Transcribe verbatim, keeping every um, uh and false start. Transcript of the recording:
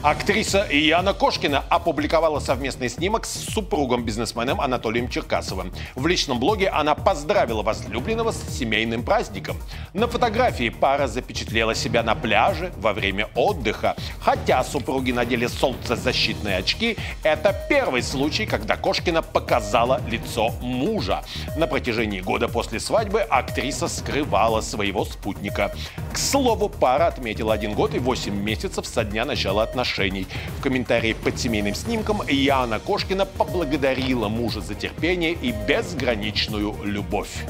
Актриса Яна Кошкина опубликовала совместный снимок с супругом-бизнесменом Анатолием Черкасовым. В личном блоге она поздравила возлюбленного с семейным праздником. На фотографии пара запечатлела себя на пляже во время отдыха. Хотя супруги надели солнцезащитные очки, это первый случай, когда Кошкина показала лицо мужа. На протяжении года после свадьбы актриса скрывала своего спутника. К слову, пара отметила один год и восемь месяцев со дня начала отношений. В комментарии под семейным снимком Яна Кошкина поблагодарила мужа за терпение и безграничную любовь.